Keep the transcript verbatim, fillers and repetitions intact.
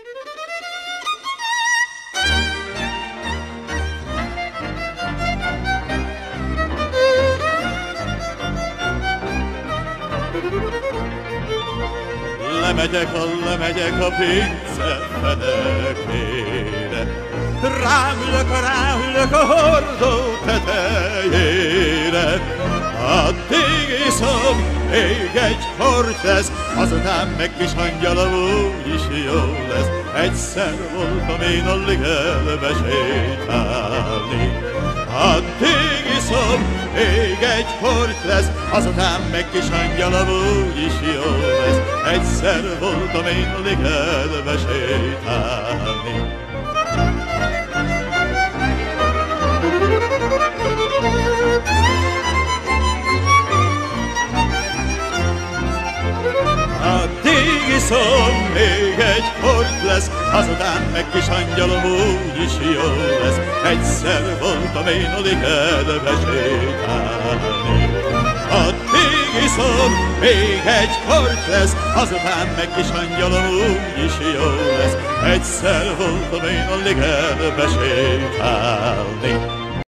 Lemegyek, a lemegyek a pince fenekére, ráülök, a ráülök a hordó tetejére. Addig iszom, még egy hord lesz, azután meg kis angyalom úgyis jó lesz. Egyszer voltam én a ligetbe sétálni. Addig iszom, még egy hord lesz, azután meg kis angyalom úgyis jó lesz. Egyszer voltam én a ligetbe sétálni. Addig iszom, még egy hord lesz, azután meg kis angyalom úgyis jó lesz. Egyszer voltam én a ligetbe sétálni. Addig iszom, még egy hord lesz, azután meg kis angyalom úgyis jó lesz. Egyszer voltam én a ligetbe sétálni.